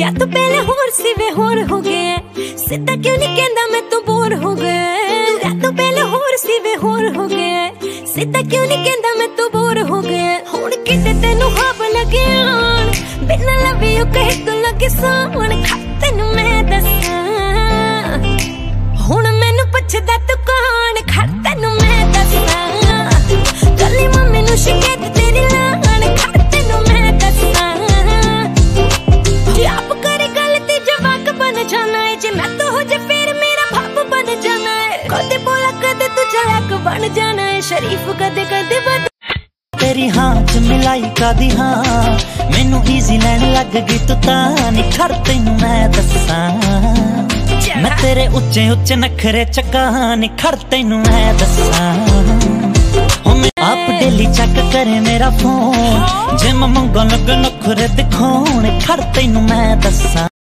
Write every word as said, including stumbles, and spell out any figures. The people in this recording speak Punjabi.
ਵਿਆਹ ਤੋਂ ਪਹਿਲੇ ਹੋਰ ਸੀ ਵੇ ਹੋਰ ਹੋ ਗਏ, ਸਿੱਧਾ ਕਿਉਂ ਨਹੀਂ ਕਹਿੰਦਾ ਮੈਂ ਤੂੰ ਬੋਰ ਹੋ ਗਏ। ਵਿਆਹ ਤੋਂ ਪਹਿਲੇ ਹੋਰ ਸੀ ਵੇ ਹੋਰ ਹੋ ਗਏ, ਸਿੱਧਾ ਕਿਉਂ ਨਹੀਂ ਕਹਿੰਦਾ ਮੈਂ ਤੂੰ ਬੋਰ ਹੋ ਗਏ। ਹੁਣ ਕਿਤੇ ਤੈਨੂੰ ਹਾਬ ਲੱਗੇ ਆਣ, ਬਿਨਾਂ ਲਵ ਯੂ ਕਹੇ ਤੂੰ ਲੱਗੇ ਸਾਵਣ। ਤੈਨੂੰ ਮੈਂ ਦੱਸਾਂ ਹੁਣ ਮੈਨੂੰ ਪੁੱਛਦਾ ਤੂੰ ਕੌਣ, ਖੜ ਤੈਨੂੰ ਮੈਂ ਦੱਸਾਂ। ਕੱਲੀ ਮੰਮੀ ਨੂੰ ਸ਼ਿਕਾਇਤ ਤੇਰੀ ਲਾਣ, ਖੜ ਤੈਨੂੰ ਮੈਂ ਦੱਸਾਂ। ਜੇ ਆਪ ਕਰੇ ਗੱਲ ਤੇ ਜਵਾਕ ਬਣ ਜਾਣਾ ਏ, ਜੇ ਮੈਂ ਤੋ ਹੋ ਜੇ ਫੇਰ ਮੇਰਾ ਭਾਪ ਬਣ ਜਾਣਾ ਏ। ਕਦੇ ਬੋਲਾ ਕਦੇ ਤੂੰ ਚਲਾਕ ਬਣ ਜਾਣਾ ਏ, ਸ਼ਰੀਫ ਕਦੇ ਕਦੇ ਬਦ। तेरी हाँ च मिलाई कादी हाँ, मैनू ईजी लैन लग गई तू तां। निखर तैनू मैं दस्सां, मैं तेरे उच्चे उच्चे नखरे चक्का। निखर तैनू मैं दस्सां, आप डेली चेक करे मेरा फोन, जे मैं मंगन लग नखरे दिखाउण। निखर तैनू मैं दस्सां।